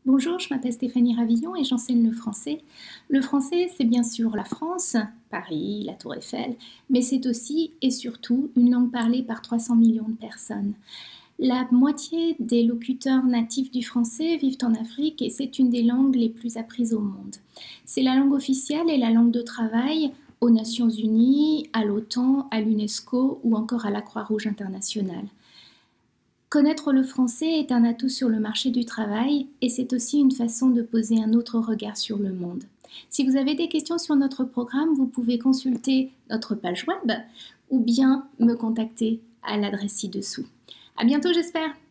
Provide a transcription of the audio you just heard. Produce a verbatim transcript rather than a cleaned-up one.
Bonjour, je m'appelle Stéphanie Ravillon et j'enseigne le français. Le français, c'est bien sûr la France, Paris, la Tour Eiffel, mais c'est aussi et surtout une langue parlée par trois cents millions de personnes. La moitié des locuteurs natifs du français vivent en Afrique et c'est une des langues les plus apprises au monde. C'est la langue officielle et la langue de travail aux Nations Unies, à l'OTAN, à l'UNESCO ou encore à la Croix-Rouge internationale. Connaître le français est un atout sur le marché du travail et c'est aussi une façon de poser un autre regard sur le monde. Si vous avez des questions sur notre programme, vous pouvez consulter notre page web ou bien me contacter à l'adresse ci-dessous. À bientôt, j'espère!